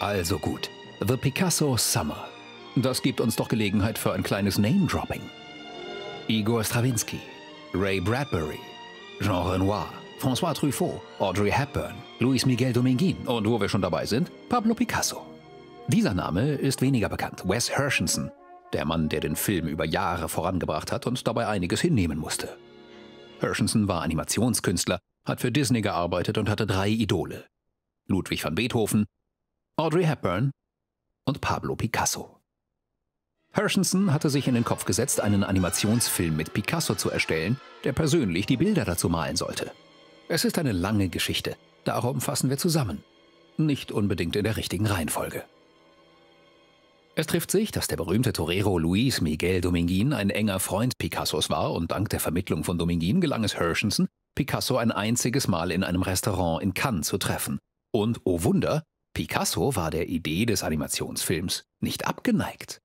Also gut. The Picasso Summer. Das gibt uns doch Gelegenheit für ein kleines Name-Dropping. Igor Strawinsky, Ray Bradbury, Jean Renoir, François Truffaut, Audrey Hepburn, Luis Miguel Dominguín und wo wir schon dabei sind, Pablo Picasso. Dieser Name ist weniger bekannt. Wes Hershenson, der Mann, der den Film über Jahre vorangebracht hat und dabei einiges hinnehmen musste. Hershenson war Animationskünstler, hat für Disney gearbeitet und hatte 3 Idole: Ludwig van Beethoven, Audrey Hepburn und Pablo Picasso. Hershenson hatte sich in den Kopf gesetzt, einen Animationsfilm mit Picasso zu erstellen, der persönlich die Bilder dazu malen sollte. Es ist eine lange Geschichte, darum fassen wir zusammen. Nicht unbedingt in der richtigen Reihenfolge. Es trifft sich, dass der berühmte Torero Luis Miguel Dominguín ein enger Freund Picassos war und dank der Vermittlung von Dominguín gelang es Hershenson, Picasso ein einziges Mal in einem Restaurant in Cannes zu treffen. Und, oh Wunder, Picasso war der Idee des Animationsfilms nicht abgeneigt.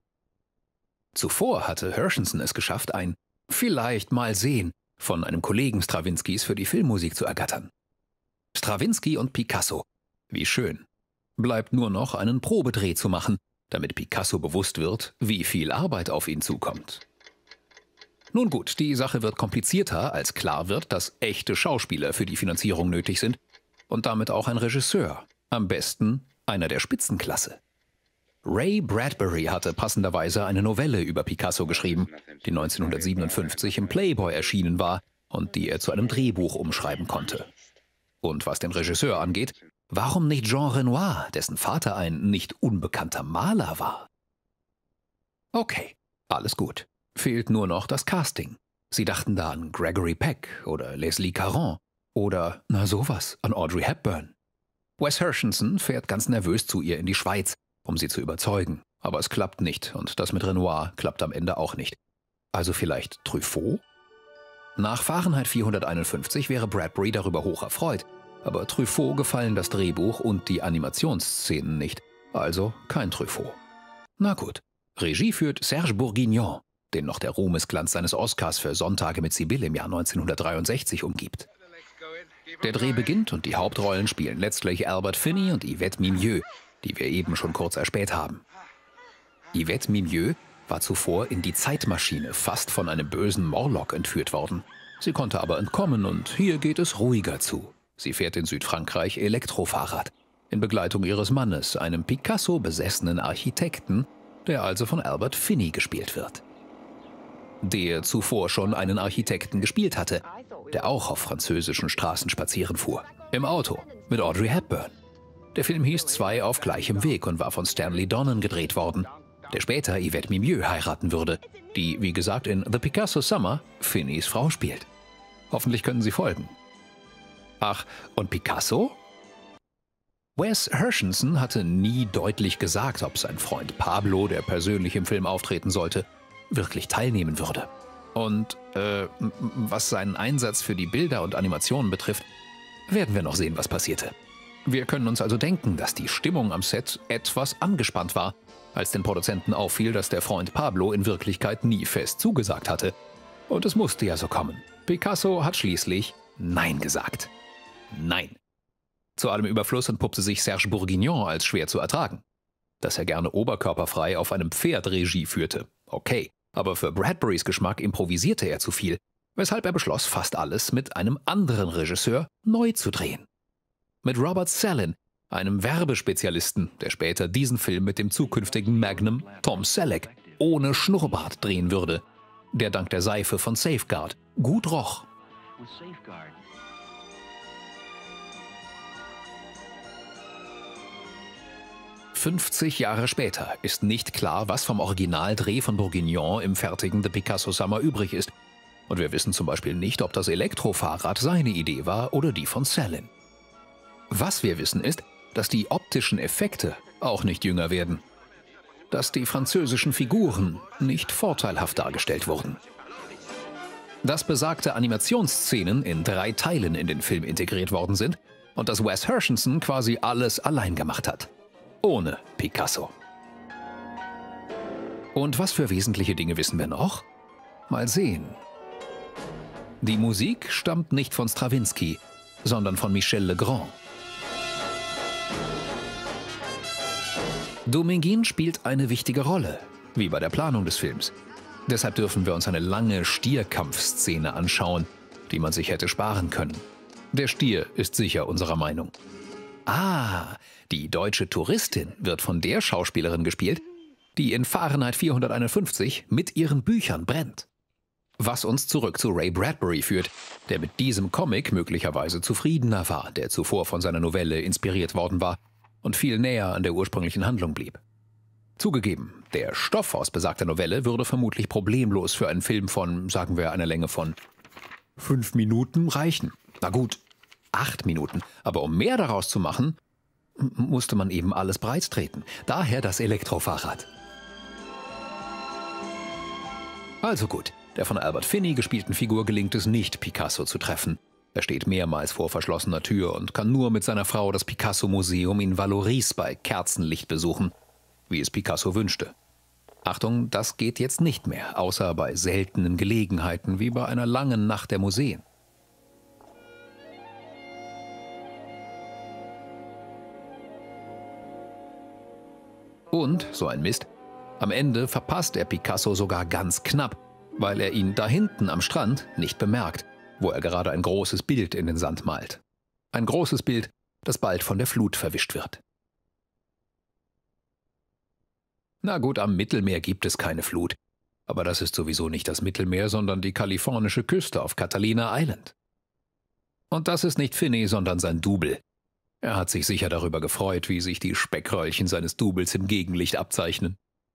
Zuvor hatte Hershenson es geschafft, ein „Vielleicht mal sehen“ von einem Kollegen Strawinskys für die Filmmusik zu ergattern. Strawinsky und Picasso. Wie schön. Bleibt nur noch einen Probedreh zu machen, damit Picasso bewusst wird, wie viel Arbeit auf ihn zukommt. Nun gut, die Sache wird komplizierter, als klar wird, dass echte Schauspieler für die Finanzierung nötig sind und damit auch ein Regisseur, am besten einer der Spitzenklasse. Ray Bradbury hatte passenderweise eine Novelle über Picasso geschrieben, die 1957 im Playboy erschienen war und die er zu einem Drehbuch umschreiben konnte. Und was den Regisseur angeht, warum nicht Jean Renoir, dessen Vater ein nicht unbekannter Maler war? Okay, alles gut. Fehlt nur noch das Casting. Sie dachten da an Gregory Peck oder Leslie Caron oder, na sowas, an Audrey Hepburn. Wes Hershenson fährt ganz nervös zu ihr in die Schweiz, um sie zu überzeugen. Aber es klappt nicht und das mit Renoir klappt am Ende auch nicht. Also vielleicht Truffaut? Nach Fahrenheit 451 wäre Bradbury darüber hoch erfreut, aber Truffaut gefallen das Drehbuch und die Animationsszenen nicht, also kein Truffaut. Na gut, Regie führt Serge Bourguignon, den noch der Ruhmesglanz seines Oscars für Sonntage mit Sibylle im Jahr 1963 umgibt. Der Dreh beginnt und die Hauptrollen spielen letztlich Albert Finney und Yvette Mimieux, die wir eben schon kurz erspäht haben. Yvette Mimieux war zuvor in die Zeitmaschine fast von einem bösen Morlock entführt worden. Sie konnte aber entkommen und hier geht es ruhiger zu. Sie fährt in Südfrankreich Elektrofahrrad, in Begleitung ihres Mannes, einem Picasso-besessenen Architekten, der also von Albert Finney gespielt wird. Der zuvor schon einen Architekten gespielt hatte, der auch auf französischen Straßen spazieren fuhr. Im Auto, mit Audrey Hepburn. Der Film hieß „Zwei auf gleichem Weg“ und war von Stanley Donen gedreht worden, der später Yvette Mimieux heiraten würde, die, wie gesagt, in The Picasso Summer Finneys Frau spielt. Hoffentlich können Sie folgen. Ach, und Picasso? Wes Hershenson hatte nie deutlich gesagt, ob sein Freund Pablo, der persönlich im Film auftreten sollte, wirklich teilnehmen würde. Und was seinen Einsatz für die Bilder und Animationen betrifft, werden wir noch sehen, was passierte. Wir können uns also denken, dass die Stimmung am Set etwas angespannt war, als den Produzenten auffiel, dass der Freund Pablo in Wirklichkeit nie fest zugesagt hatte. Und es musste ja so kommen. Picasso hat schließlich Nein gesagt. Nein. Zu allem Überfluss entpuppte sich Serge Bourguignon als schwer zu ertragen. Dass er gerne oberkörperfrei auf einem Pferd Regie führte, okay. Aber für Bradburys Geschmack improvisierte er zu viel, weshalb er beschloss, fast alles mit einem anderen Regisseur neu zu drehen. Mit Robert Salin, einem Werbespezialisten, der später diesen Film mit dem zukünftigen Magnum Tom Selleck ohne Schnurrbart drehen würde, der dank der Seife von Safeguard gut roch. 50 Jahre später ist nicht klar, was vom Originaldreh von Bourguignon im fertigen The Picasso Summer übrig ist. Und wir wissen zum Beispiel nicht, ob das Elektrofahrrad seine Idee war oder die von Salin. Was wir wissen ist, dass die optischen Effekte auch nicht jünger werden. Dass die französischen Figuren nicht vorteilhaft dargestellt wurden. Dass besagte Animationsszenen in 3 Teilen in den Film integriert worden sind und dass Wes Hershenson quasi alles allein gemacht hat. Ohne Picasso. Und was für wesentliche Dinge wissen wir noch? Mal sehen. Die Musik stammt nicht von Strawinsky, sondern von Michel Legrand. Dominguin spielt eine wichtige Rolle, wie bei der Planung des Films. Deshalb dürfen wir uns eine lange Stierkampfszene anschauen, die man sich hätte sparen können. Der Stier ist sicher unserer Meinung. Ah, die deutsche Touristin wird von der Schauspielerin gespielt, die in Fahrenheit 451 mit ihren Büchern brennt. Was uns zurück zu Ray Bradbury führt, der mit diesem Comic möglicherweise zufriedener war, der zuvor von seiner Novelle inspiriert worden war und viel näher an der ursprünglichen Handlung blieb. Zugegeben, der Stoff aus besagter Novelle würde vermutlich problemlos für einen Film von, sagen wir, einer Länge von 5 Minuten reichen. Na gut, 8 Minuten. Aber um mehr daraus zu machen, musste man eben alles breittreten. Daher das Elektrofahrrad. Also gut, der von Albert Finney gespielten Figur gelingt es nicht, Picasso zu treffen. Er steht mehrmals vor verschlossener Tür und kann nur mit seiner Frau das Picasso-Museum in Vallauris bei Kerzenlicht besuchen, wie es Picasso wünschte. Achtung, das geht jetzt nicht mehr, außer bei seltenen Gelegenheiten wie bei einer langen Nacht der Museen. Und, so ein Mist, am Ende verpasst er Picasso sogar ganz knapp, weil er ihn da hinten am Strand nicht bemerkt, wo er gerade ein großes Bild in den Sand malt. Ein großes Bild, das bald von der Flut verwischt wird. Na gut, am Mittelmeer gibt es keine Flut, aber das ist sowieso nicht das Mittelmeer, sondern die kalifornische Küste auf Catalina Island. Und das ist nicht Finney, sondern sein Double. Er hat sich sicher darüber gefreut, wie sich die Speckröllchen seines Doubles im Gegenlicht abzeichnen.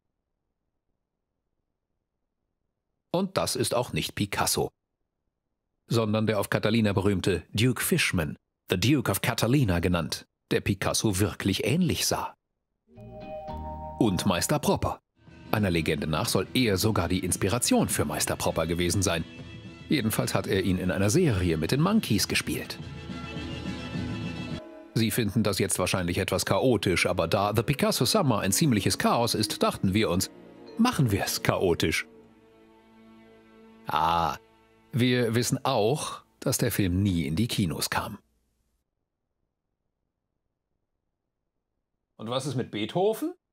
Und das ist auch nicht Picasso, sondern der auf Catalina berühmte Duke Fishman, The Duke of Catalina genannt, der Picasso wirklich ähnlich sah. Und Meister Propper. Einer Legende nach soll er sogar die Inspiration für Meister Propper gewesen sein. Jedenfalls hat er ihn in einer Serie mit den Monkees gespielt. Sie finden das jetzt wahrscheinlich etwas chaotisch, aber da The Picasso Summer ein ziemliches Chaos ist, dachten wir uns, machen wir es chaotisch. Ah, wir wissen auch, dass der Film nie in die Kinos kam. Und was ist mit Beethoven?